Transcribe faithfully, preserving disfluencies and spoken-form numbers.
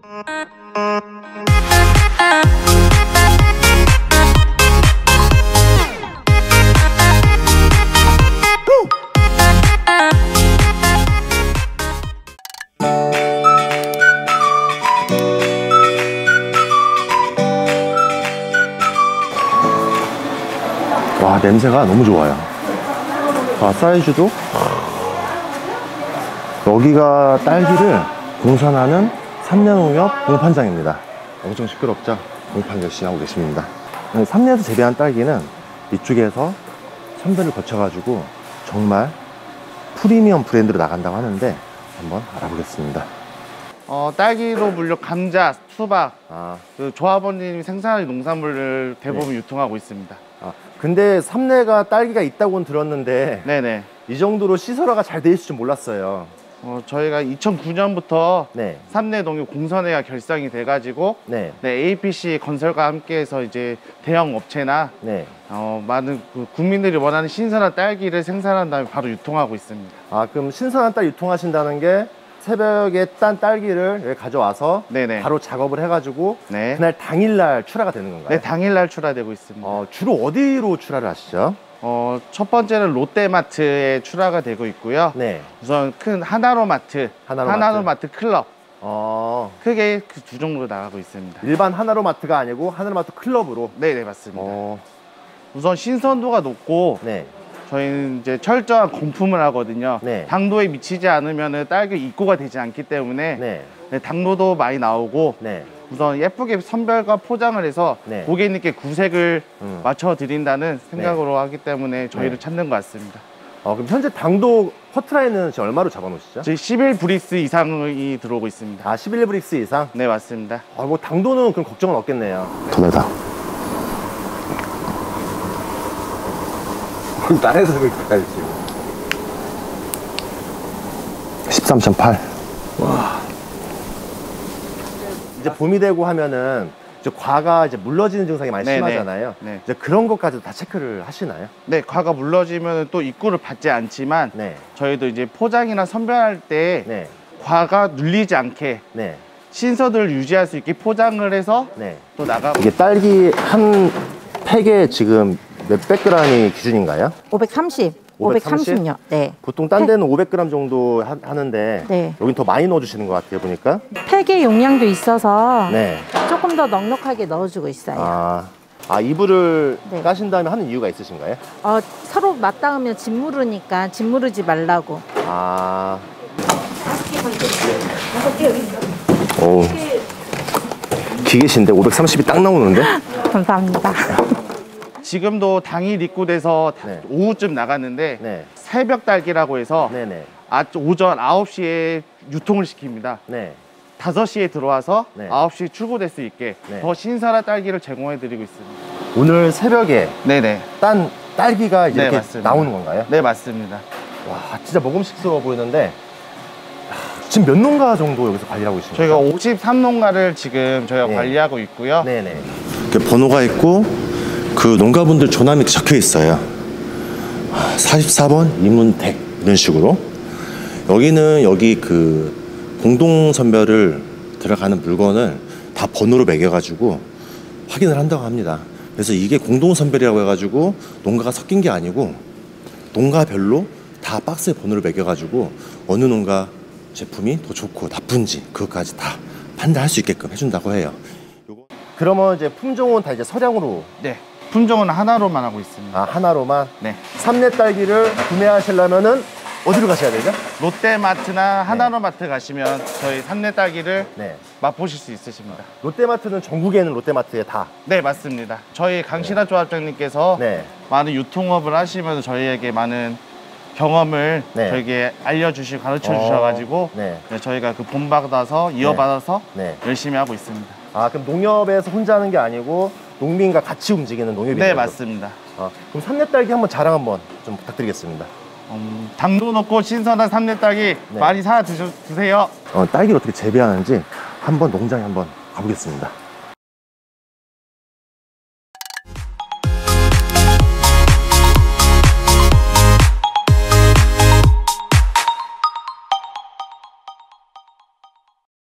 와, 냄새가 너무 좋아요. 아, 사이즈도 여기가 딸기를 공산하는 삼례농협 공판장입니다. 엄청 시끄럽죠? 공판 열심히 하고 계십니다. 삼례에서 재배한 딸기는 이쪽에서 선별을 거쳐가지고 정말 프리미엄 브랜드로 나간다고 하는데 한번 알아보겠습니다. 어, 딸기로 물려 감자, 수박, 아. 그 조합원님이 생산하는 농산물을 대부분 네. 유통하고 있습니다. 아, 근데 삼례가 딸기가 있다고는 들었는데 네네. 이 정도로 시설화가 잘 돼 있을 줄 몰랐어요. 어, 저희가 이천구 년부터 네. 삼례농협 공선회가 결성이 돼가지고 네. 네, 에이피씨 건설과 함께해서 이제 대형 업체나 네. 어, 많은 그 국민들이 원하는 신선한 딸기를 생산한 다음에 바로 유통하고 있습니다. 아, 그럼 신선한 딸 유통하신다는 게 새벽에 딴 딸기를 여기 가져와서 네네. 바로 작업을 해가지고 네. 그날 당일날 출하가 되는 건가요? 네, 당일날 출하되고 있습니다. 어, 주로 어디로 출하를 하시죠? 어, 첫 번째는 롯데마트에 출하가 되고 있고요. 네. 우선 큰 하나로마트, 하나로마트, 하나로마트 클럽. 어. 크게 그 두 종류로 나가고 있습니다. 일반 하나로마트가 아니고 하나로마트 클럽으로? 네네, 맞습니다. 어. 우선 신선도가 높고 네. 저희는 이제 철저한 건품을 하거든요. 네. 당도에 미치지 않으면 딸기 입고가 되지 않기 때문에 네. 네, 당도도 많이 나오고 네. 우선 예쁘게 선별과 포장을 해서 네. 고객님께 구색을 음. 맞춰 드린다는 생각으로 네. 하기 때문에 저희를 네. 찾는 것 같습니다. 어, 그럼 현재 당도 커트라인은 지금 얼마로 잡아 놓으시죠? 저희 십일 브릭스 이상이 들어오고 있습니다. 아, 십일 브릭스 이상? 네, 맞습니다. 아, 뭐 당도는 그럼 걱정은 없겠네요. 더 달다. 딸에서 그렇게까지 지금 십삼 점 팔. 와. 이제 봄이 되고 하면은 이제 과가 이제 물러지는 증상이 많이 네네. 심하잖아요. 네. 이제 그런 것까지도 다 체크를 하시나요? 네, 과가 물러지면 또 입구를 받지 않지만 네. 저희도 이제 포장이나 선별할 때 네. 과가 눌리지 않게 네. 신선도를 유지할 수 있게 포장을 해서 네. 또 나가고. 이게 딸기 한 팩에 지금 몇백 그램이 기준인가요? 오백삼십. 오백삼십요. 네. 보통 딴 데는 오백 그램 정도 하, 하는데 네. 여긴 더 많이 넣어주시는 것 같아요, 보니까. 팩의 용량도 있어서 네. 조금 더 넉넉하게 넣어주고 있어요. 아, 아 이불을 네. 까신 다음에 하는 이유가 있으신가요? 어, 서로 맞닿으면 짓무르니까 짓무르지 말라고. 아. 오. 기계신데 오백삼십이 딱 나오는데? 감사합니다. 지금도 당일 입고돼서 네. 오후쯤 나갔는데 네. 새벽 딸기라고 해서 네네. 아, 오전 아홉 시에 유통을 시킵니다. 네. 다섯 시에 들어와서 네. 아홉 시에 출고될 수 있게 네. 더 신선한 딸기를 제공해 드리고 있습니다. 오늘 새벽에 네네. 딴 딸기가 이제 네, 이렇게 맞습니다. 나오는 건가요? 네, 맞습니다. 와, 진짜 먹음직스러워 보이는데 지금 몇 농가 정도 여기서 관리하고 있습니까? 저희가 오십삼 농가를 지금 저희가 네. 관리하고 있고요. 네네. 이렇게 번호가 있고 그 농가분들 전화 밑에 적혀 있어요. 사십사 번 이문택 이런 식으로. 여기는 여기 그 공동 선별을 들어가는 물건을 다 번호로 매겨가지고 확인을 한다고 합니다. 그래서 이게 공동 선별이라고 해가지고 농가가 섞인 게 아니고 농가별로 다 박스에 번호를 매겨가지고 어느 농가 제품이 더 좋고 나쁜지 그것까지 다 판단할 수 있게끔 해준다고 해요. 그러면 이제 품종은 다 이제 서량으로? 네. 품종은 하나로만 하고 있습니다. 아, 하나로만? 네. 삼례 딸기를 구매하시려면은 어디로 가셔야 되죠? 롯데마트나 하나로마트 네. 가시면 저희 삼례 딸기를 네. 맛보실 수 있으십니다. 롯데마트는 전국에는 롯데마트에 다? 네, 맞습니다. 저희 강신하 네. 조합장님께서 네. 많은 유통업을 하시면서 저희에게 많은 경험을 네. 저에게 알려주시고 가르쳐 어... 주셔가지고 네. 네, 저희가 그 본받아서 이어받아서 네. 네. 열심히 하고 있습니다. 아, 그럼 농협에서 혼자 하는 게 아니고 농민과 같이 움직이는 농협이네요? 네, 맞습니다. 아, 그럼 삼례 딸기 한번 자랑 한번 좀 부탁드리겠습니다. 음, 당도 높고 신선한 삼례 딸기 네. 많이 사 드셔, 드세요. 어, 딸기를 어떻게 재배하는지 한번 농장에 한번 가보겠습니다.